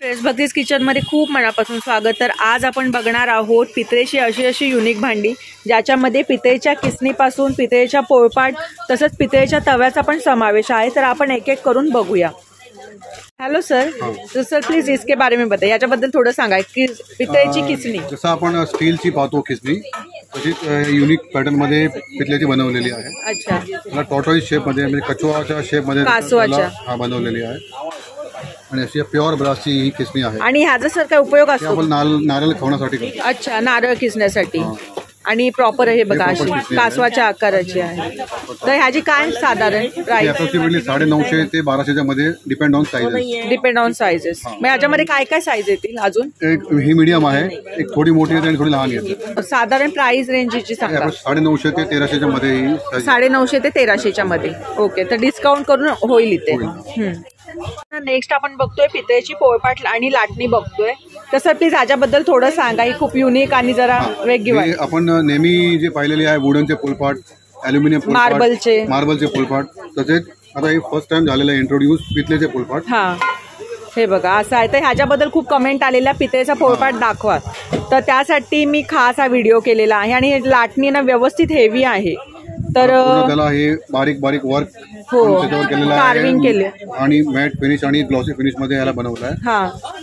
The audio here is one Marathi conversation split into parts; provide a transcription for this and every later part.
फ्रेश भक्तीज किचनमध्ये खूप मनापासून स्वागत। तर आज आपण बघणार आहोत पितळेची अशी युनिक भांडी, ज्याच्यामध्ये पितळेच्या किसणीपासून पितळेच्या पोळपाट तसंच पितळेच्या तव्याचा पण समावेश आहे। तर आपण एक एक करून बघूया। हेलो सर, तो सर प्लीज इसके बारे में बताइए, याच्याबद्दल थोडं सांगा की पितळेची किसणी जसं आपण स्टीलची पाहतो किसणी, तशीच युनिक पॅटर्न मध्ये पितळेची बनवलेली आहे। अच्छा, त्याला टॉर्टॉइज शेप मध्ये म्हणजे कछवाच्या शेप मध्ये हा बनवलेली आहे आणि अशी प्युअर ब्रासची ही किसणी आहे। आणि ह्याचा सर काय उपयोग असतो? आपण नारळ खवण्यासाठी करतो। अच्छा, नारळ किसण्यासाठी। आणि प्रॉपर हे बघा अशी कासवाच्या आकाराची आहे। तर ह्याची काय साधारण प्राइस? अप्रॉक्सिमेटली 950 ते 1200 मध्ये depend on sizes. Depend on sizes. मग याच्यामध्ये काय काय साइज येतील अजून? एक ही मीडियम आहे, एक थोडी मोठी आहे आणि थोडी लहान आहे। साधारण प्राइस रेंजची सांगा। 950 ते 1300 मध्ये ही 950 ते 1300 मध्ये। ओके, तर डिस्काउंट करून होईल इथे। नेक्स्ट आपण बघतोय पितळेची पोळपाट आणि लाटणी बघतोय। तसं प्लीज ह्याच्याबद्दल थोडं सांगा, ही खूप युनिक आणि जरा वेगळी वाटते। आपण नेहमी जे पाहिलेले आहे वुडनचे पोळपाट, ॲल्युमिनियम पोळपाट, मार्बलचे पोळपाट, तसेच आता हे फर्स्ट टाइम झालेलं आहे इंट्रोड्यूस पितळेचे पोळपाट। हे बघा असं आहे। तर ह्याच्याबद्दल खूप कमेंट आलेल्या पितळेचा पोळपाट दाखवा, तर त्यासाठी मी खास हा व्हिडिओ केलेला आहे। आणि लाटणी ना व्यवस्थित हेवी आहे, तर त्याला हे बारीक बारीक वर्क त्याच्यावर केलेलं आहे, कार्विंग केले आणि मॅट फिनिश आणि ग्लॉसी फिनिश मध्ये याला बनवलं आहे।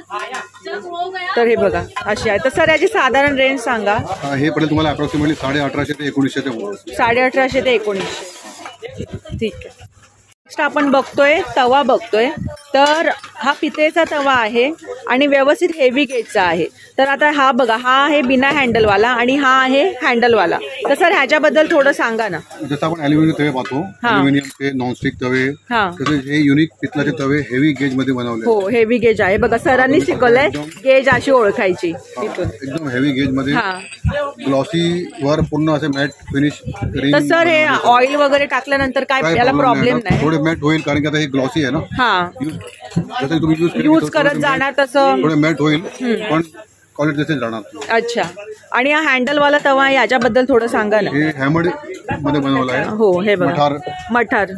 तर हे बघा अशी आहे। तर सर याची साधारण रेंज सांगा। हे पडेल तुम्हाला अप्रॉक्सिमेटली 1850 ते 1900 च्या मध्ये। 1850 ते 1900, ठीक आहे। नेक्स्ट आपण बघतोय तवा बघतोय। तर हा पितळेचा तवा आहे आणि व्यवस्थित हेवी गेजचा आहे। तर आता हा बघा, हा आहे बिना हँडलवाला आणि हा आहे हँडलवाला। तर सर ह्याच्याबद्दल थोडं सांगा ना। जसं आपण ॲल्युमिनियम तवे पाहतो, ॲल्युमिनियमचे नॉनस्टिक तवे, तसेच हे युनिक पितळाचे तवे हेवी गेज मध्ये बनवले। हो, हेवी गेज आहे बघा, सरांनी शिकवलंय गेज अशी ओळखायची। एकदम हेवी गेज मध्ये ग्लॉसी वर पूर्ण असे मॅट फिनिश। तर सर हे ऑइल वगैरे टाकल्यानंतर काय याला प्रॉब्लेम नाही? थोडे मॅट होईल, कारण की आता हे ग्लॉसी आहे ना। जसं तुम्ही यूज करत जाणार तसं थोडे मॅट होईल, पण क्वालिटी तसेच राहणार। अच्छा, आणि हा हँडलवाला तवा याच्याबद्दल थोडं सांगा ना। हे हॅमर्ड मध्ये बनवला आहे। हो, हे बघा मठार।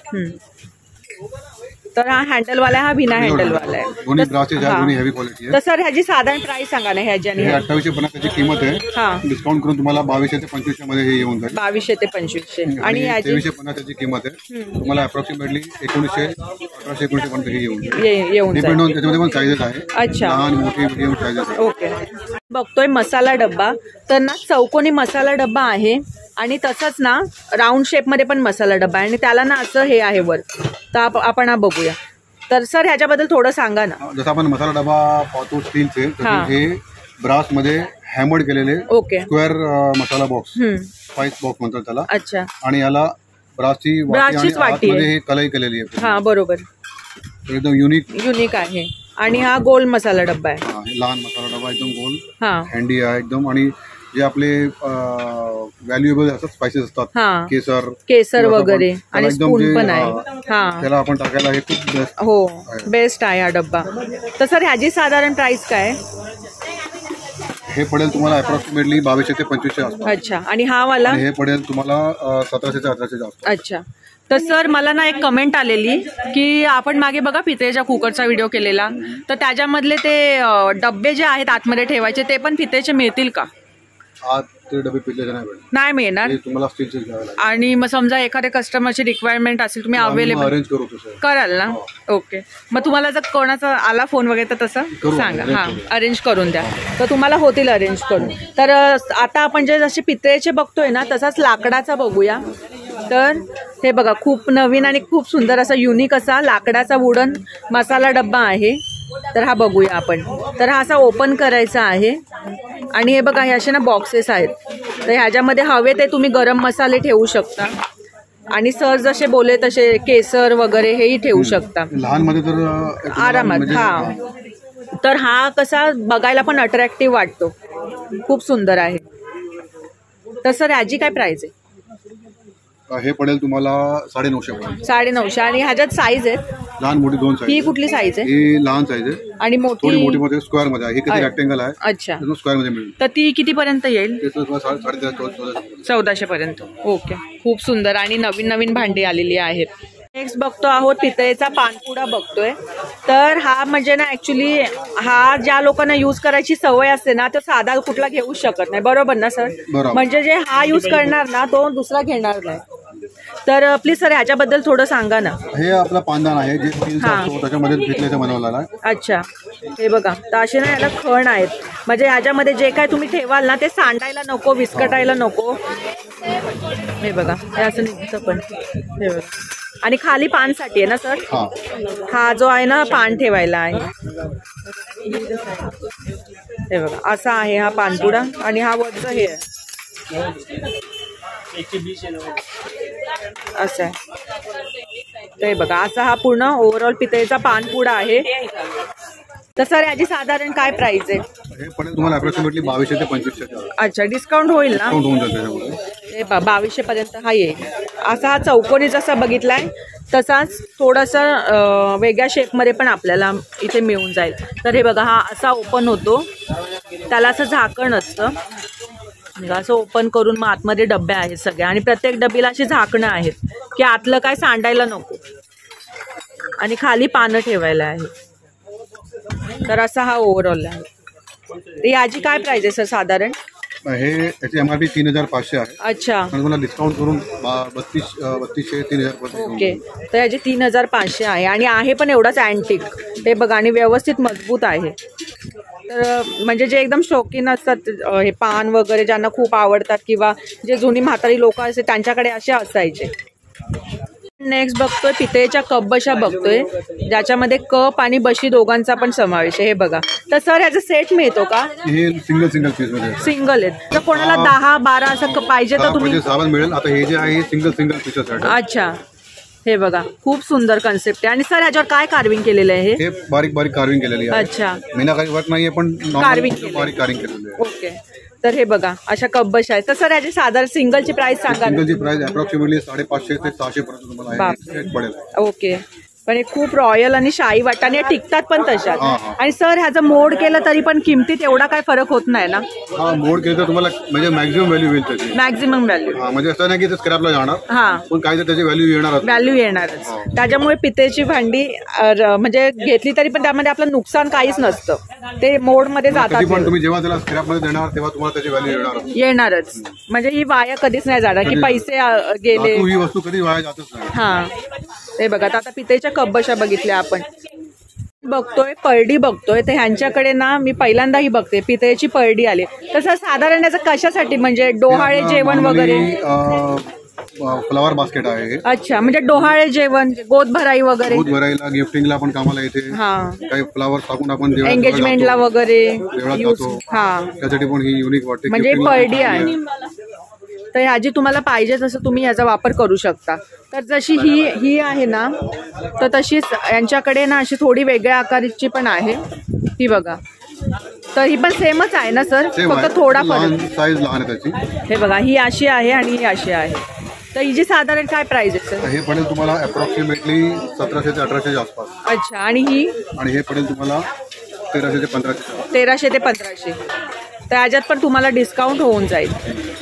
तर हा हँडलवाला, हा बिना हँडलवाला आहे। दोन्ही ब्रासेस आहेत, दोन्ही हेवी क्वालिटी आहे। तर सर ह्याची साधारण प्राइस सांगा ना ह्याच्याने। 2850 त्याची किंमत आहे, डिस्काउंट करून तुम्हाला 2200 ते 2500 मध्ये हे येऊन जाईल। 2200 ते 2500 आणि 2350 त्याची किंमत आहे। तुम्हाला अप्रॉक्सिमेटली 1900 1800 1900 पर्यंत हे येऊन डिपेंड ऑन त्याच्यामध्ये पण साइजेस आहे। अच्छा, लहान मोठी मीडियम साइजेस आहे। ओके, बघतोय मसाला डब्बा। तर ना चौकोनी मसाला डब्बा आहे आणि तसंच ना राऊंड शेपमध्ये पण मसाला डब्बा आहे आणि त्याला ना असं हे आहे वर। तर आपण हा बघूया। तर सर ह्याच्याबद्दल थोडं सांगा ना। जसं आपण मसाला डबा पाहतो स्टीलचे, हे ब्रास मध्ये हॅमर्ड केलेले square masala box, spice box म्हणतात त्याला। अच्छा, आणि याला ब्रासची वाटी मध्ये हे कलाई केलेली आहे। हा बरोबर, एकदम युनिक आहे। आणि हा गोल मसाला डब्बा आहे, लहान मसाला डबा एकदम गोल, हँडी आहे एकदम। आणि जे आपले व्हॅल्युएबल असतात स्पाइसेस असतात, केसर वगैरे, आणि स्पून पण आहे, त्याला आपण टाकायला हे खूप बेस्ट। हो, बेस्ट आहे हा डब्बा। तर सर ह्याची साधारण प्राइस काय? हे पडेल तुम्हाला अप्रॉक्सिमेटली 2200 ते 2500। अच्छा, आणि हा वाला हे पडेल तुम्हाला 1700 ते 1800। अच्छा, तर सर मला ना एक कमेंट आलेली की आपण मागे बघा पितळेच्या कुकरचा व्हिडिओ केलेला, तर त्याच्यामधले ते डब्बे जे आहेत आतमध्ये ठेवायचे ते पण पितळेचे मिळतील का? ते डबे पितळेचे नाही मिळणार, तुम्हाला स्टीलचे घ्यावे लागेल। आणि मग समजा एखाद्या कस्टमरची रिक्वायरमेंट असेल, तुम्ही अवेलेबल अरेंज करू कराल ना? ओके, मग तुम्हाला जर कोणाचा आला फोन वगैरे तर तसं सांगा, अरेंज करून द्या, तर तुम्हाला होतील अरेंज करून। तर आता आपण जे जसे पितळेचे बघतोय ना, तसाच लाकडाचा बघूया। तर हे बघा, खूप नवीन आणि खूप सुंदर असा युनिक असा लाकडाचा वुडन मसाला डब्बा आहे। तर हा बघूया आपण। तर हा असा ओपन करायचा आहे आणि हे बघा, हे असे ना बॉक्सेस आहेत। तर ह्याच्यामध्ये हवे ते तुम्ही गरम मसाले ठेवू शकता आणि सर जसे बोले तसे केसर वगैरे हेही ठेवू शकता लहान मध्ये, तर आरामात। तर हा कसा बघायला पण अट्रॅक्टिव्ह वाटतो, खूप सुंदर आहे। तर सर ह्याची काय प्राइस आहे? हे पडेल तुम्हाला 950। आणि ह्याच्यात साईज आहेत लहान मोठी दोन साईज। ही कुठली साईज आहे? ही लहान साईज आहे आणि मोठी मध्ये स्क्वेअर मध्ये आहे। हे किती रेक्टेंगल आहे? अच्छा, स्क्वेअर मध्ये मिळेल। तर ती किती पर्यंत येईल? 1350 1400 पर्यंत। ओके, खूप सुंदर आणि नवीन नवीन भांडी आलेली आहेत। नेक्स्ट बघतो आहोत पितळेचा पानपुडा बघतोय. तर हा म्हणजे ना ऍक्च्युली हा ज्या लोकांना यूज करायची सवय असते ना तो साधा कुठला घेऊ शकत नाही, बरोबर ना सर? म्हणजे जे हा यूज करणार ना तो दुसरा घेणार नाही. तर प्लीज सर ह्याच्याबद्दल थोडं सांगा ना. हे आपला पानदान आहे जे त्याच्यामध्ये पितळेचं बनवलेलं आहे. अच्छा, हे बघा. तर असे ना याला खण आहेत, म्हणजे ह्याच्यामध्ये जे काय तुम्ही ठेवाल ना ते सांडायला नको, विस्कटायला नको. हे बघा, हे असं निघतं पण. हे बघा, आणि खाली पानसाठी आहे ना सर? हा जो आहे ना पान ठेवायला आहे. हे बघा, असा आहे हा पानपुडा. आणि हा वरचं हे आहे असं आहे. ते बघा, असा हा पूर्ण ओव्हरऑल पितळेचा पानपुडा आहे. तर सर याची साधारण काय प्राइस आहे? हे पडेल तुम्हाला अप्रॉक्सिमेटली 2200 ते 2500. अच्छा, डिस्काउंट होईल ना? हे 2200 पर्यंत हा येईल. असा हा चौकोनी जसा बघितलाय तसाच थोडासा वेगळ्या शेपमध्ये पण आपल्याला इथे मिळून जाईल. तर हे बघा, हा असा ओपन होतो, त्याला असं झाकण असतं. असं ओपन करून मग आतमध्ये डब्या आहेत सगळ्या, आणि प्रत्येक डबीला अशी झाकणं आहेत की आतलं काय सांडायला नको, आणि खाली पानं ठेवायला आहे. तर असा हा ओव्हरऑल आहे. याची काय प्राइस आहे सर साधारण? हे याची MRP 3500 आहे. अच्छा, मला डिस्काउंट करून 3200 3000. ओके, तर याची 3500 आहे. आणि आहे पण एवढाच अँटिक. हे बघा, आणि व्यवस्थित मजबूत आहे. तर म्हणजे जे एकदम शौकीन असतात हे पान वगैरे ज्यांना खूप आवडतात, किंवा जे जुनी म्हातारी लोक असते त्यांच्याकडे असे असायचे. नेक्स्ट बघतोय पितळेच्या कप बशा बघतोय, ज्याच्यामध्ये कप आणि बशी दोघांचा पण समावेश आहे. हे बघा. तर सर ह्याचा सेट मिळतो का? हे सिंगल पीस मध्ये सिंगल आहेत. तर कोणाला 10-12 असं पाहिजे तर तुम्ही सामान मिळेल. आता हे जे आहे सिंगल पीसेस आहे. अच्छा, हे बघा, खूप सुंदर कन्सेप्ट आहे. आणि सर ह्याच्यावर काय कार्विंग केलेलं आहे? हे बारीक कार्विंग केलेली आहे. अच्छा, मीनाकारी वर्क नाहीये पण कार्विंग बारीक कार्विंग केलेली आहे. ओके. तर हे बघा, अशा कब्बश आहेत. तर सर याची साधारण सिंगलची प्राइस सांगा. सिंगलची प्राइस अप्रॉक्सिमेटली 550 ते 600 पर्यंत तुम्हाला सेट पडेल. ओके. पण हे खूप रॉयल आणि शाही वाटतं, आणि टिकतात पण तशात. आणि सर ह्याचं मोड केलं तरी पण किमतीत एवढा काय फरक होत नाही ना? हा, मोड केलं तर तुम्हाला म्हणजे मॅक्झिमम व्हॅल्यू होईल त्याची. मॅक्झिमम व्हॅल्यू, म्हणजे असं नाही की ते स्क्रॅपला जाणार. हा, पण काय तर त्याची व्हॅल्यू येणारच. त्याच्यामुळे पितळेची भांडी म्हणजे घेतली तरी पण त्यामध्ये आपलं नुकसान काहीच नसतं, ते मोड मध्ये जातात. पण तुम्ही जेव्हा त्याला स्क्रॅप मध्ये देणार तेव्हा तुम्हाला त्याची व्हॅल्यू येणारच. म्हणजे ही वाया कधीच नाही जाणार की पैसे गेले. ही वस्तू कधी वाया जातच नाही. हा, हे बघा. आता पितळेच्या कप बशा बघितल्या आपण. बघतोय परडी बघतोय, तर ह्यांच्याकडे ना मी पहिल्यांदाही बघते पितळेची परडी आली. तसं साधारण याचं कशासाठी, म्हणजे डोहाळे जेवण वगैरे? फ्लावर बास्केट आहे. अच्छा, म्हणजे डोहाळे जेवण, गोद भराई वगैरे, गोद भराईला गिफ्टिंगला पण कामाला येते. काही फ्लावर टाकून आपण एंगेजमेंटला वगैरे हा, त्यासाठी पण ही युनिक वाटते. म्हणजे परडी आहे. तर ह्याची तुम्हाला पाहिजे तसं तुम्ही याचा वापर करू शकता. तर जशी ही आहे ना, तर तशीच यांच्याकडे ना अशी थोडी वेगळ्या आकाराची पण आहे. ही बघा. तर ही पण सेमच आहे ना सर? फक्त थोडा फरक, साईज लहान आहे त्याची. हे बघा, ही अशी आहे आणि ही अशी आहे. तर हिची साधारण काय प्राइस आहे सर? हे पडेल तुम्हाला अप्रॉक्सिमेटली 1700 ते 1800 आसपास. अच्छा, आणि ही? आणि हे पडेल तुम्हाला 1300 ते 1500. 1300 ते 1500. तर याच्यात पण तुम्हाला डिस्काउंट होऊन जाईल.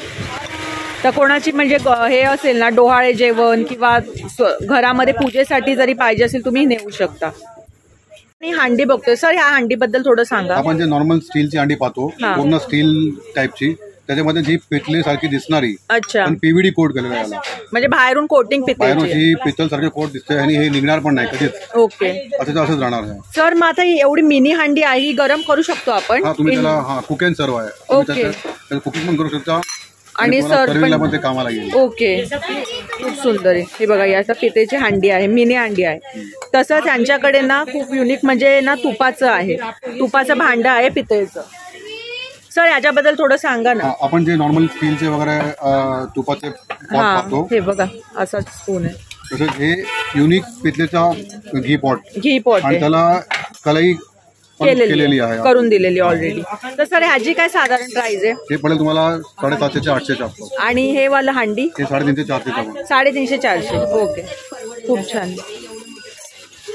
तर कोणाची म्हणजे हे असेल ना डोहाळे जेवण, किंवा घरामध्ये पूजेसाठी जरी पाहिजे असेल तुम्ही नेऊ शकता. आणि हांडी बघतोय सर, ह्या हांडीबद्दल थोडं सांगा. आपण जे नॉर्मल स्टीलची हांडी पाहतो, पूर्ण स्टील टाईपची, त्याच्यामध्ये जी पितळे सारखी दिसणारी, अच्छा, पण पीव्हीडी कोट केलेला आहे. म्हणजे बाहेरून कोटिंग पितळची, पितळ सारखे कोट दिसते आणि हे निघणार पण नाही कधीच. ओके, असंच राहणार आहे. सर मग आता एवढी मिनी हांडी आहे, ही गरम करू शकतो आपण? हा, तुम्ही त्याला कुक अँड सर्व आहे. ओके, कुकिंग पण करू शकता आणि सर पण ते कामाला येईल. ओके, खूप सुंदर आहे. हे बघा, याचा पितळेची हांडी आहे, मिनी हांडी आहे. तसंच यांच्याकडे ना खूप युनिक म्हणजे ना तुपाचं आहे, तुपाचं भांडं आहे पितळेचं. सर याच्याबद्दल थोडं सांगा ना. आपण जे नॉर्मल स्टीलचे वगैरे तुपाचे पाहतो, हे बघा असाच स्पून आहे. तसंच हे युनिक पितळेचा घी पॉट आणि त्याला कलई केलेली आहे, करून दिलेली ऑलरेडी. तर सर ह्याची काय साधारण प्राइस आहे? हे पडेल तुम्हाला 750 ते 800 आसपास. आणि हे वाला हांडी? हे 350 400. 350 400. ओके, खूप छान.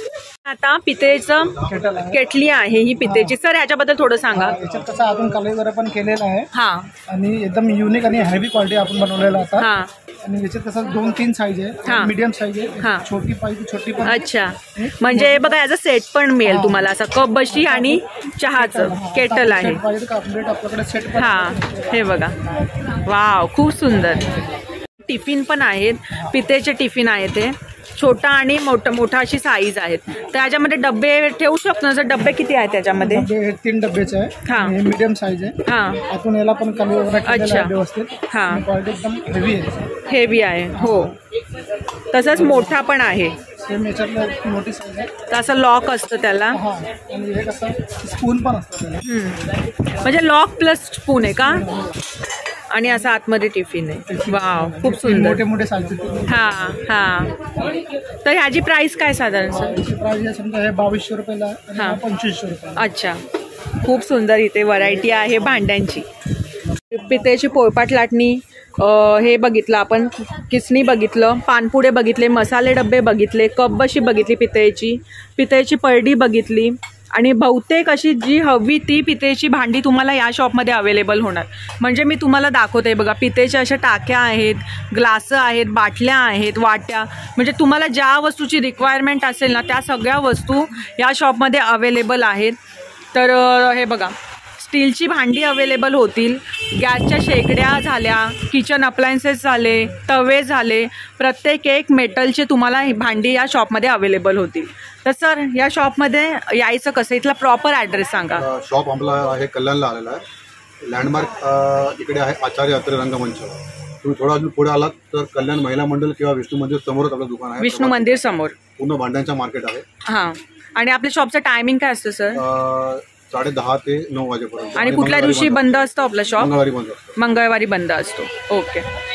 आता पितळेचं केटली आहे ही पितळेची. सर याच्याबद्दल थोडं सांगा. याच्यात कसं आपण कलर वगैरे पण केलेला आहे. हा. आणि एकदम युनिक आणि हेवी क्वालिटी आपण बनवलेला होता. हा. आणि याच्यात कसं 2-3 साईज आहे. मीडियम साईज आहे. छोटी पाहिजे छोटी पण. अच्छा, म्हणजे बघा याचा सेट पण मिळेल तुम्हाला, असा कप बशी आणि चहाचं केटल आहे. आपल्याकडे सेट. हा, हे बघा. वाव, खूप सुंदर. टिफिन पण आहेत, पितळेचे टिफिन आहेत. ते छोटा आणि मोठा अशी साईज आहेत. तर याच्यामध्ये डब्बे ठेवू शकतो ना. डब्बे किती आहेत त्याच्यामध्ये? 3 डब्बेचे आहे. मीडियम साईज आहे. आतून याला पण कलर वगैरे व्यवस्थित. क्वालिटी एकदम हेवी आहे. हेवी आहे हो. तसंच मोठा पण आहे. सेम याच्यात मोठी साईज आहे. तसं लॉक असतं त्याला. आणि हे कसं स्पून पण असतं त्याला. म्हणजे लॉक प्लस स्पून आहे का? आणि असं आतमध्ये टिफिन आहे. वाव, खूप सुंदर. मोठे मोठे साईज. तर ह्याची प्राइस काय साधारण सर? प्राइस समजा हे 2200 रुपयाला. 2500 रुपये. अच्छा, खूप सुंदर इथे व्हरायटी आहे भांड्यांची. पितळेची पोळपाट लाटणी हे बघितलं आपण, किसणी बघितलं, पानपुडे बघितले, मसाले डब्बे बघितले, कपबशी बघितली पितळेची परडी बघितली. आणि बहुतेक अशी जी हवी ती पितळेची भांडी तुम्हाला या शॉपमध्ये अवेलेबल होणार. म्हणजे मी तुम्हाला दाखवते बघा, पितळेच्या अशा टाक्या आहेत, ग्लास आहेत, बाटल्या आहेत, वाट्या. म्हणजे तुम्हाला ज्या वस्तूची रिक्वायरमेंट असेल ना त्या सगळ्या वस्तू या शॉपमध्ये अवेलेबल आहेत. तर हे बघा, स्टीलची भांडी अवेलेबल होतील, गॅसच्या शेगड्या झाल्या, किचन अप्लायन्सेस झाले, तवे झाले, प्रत्येक एक मेटलचे तुम्हाला ही भांडी या शॉपमध्ये अवेलेबल होतील. तर सर या शॉपमध्ये यायचं कसं, इथला प्रॉपर ॲड्रेस सांगा. शॉप आपला आहे कल्याणला आलेला आहे. लँडमार्क इकडे आहे आचार्य अत्रे रंगमंच. तुम्ही थोडा अजून पुढे आलात तर कल्याण महिला मंडळ किंवा विष्णू मंदिर समोरच आपलं दुकान आहे. विष्णू मंदिर समोर पूर्ण भांड्यांचं मार्केट आहे. हां. आणि आपल्या शॉपचं टायमिंग काय असतं सर? 10:30 ते 9 वाजेपर्यंत. आणि कुठल्या दिवशी बंद असतं आपलं शॉप? मंगळवारी बंद असतं. मंगळवारी बंद असतो. ओके.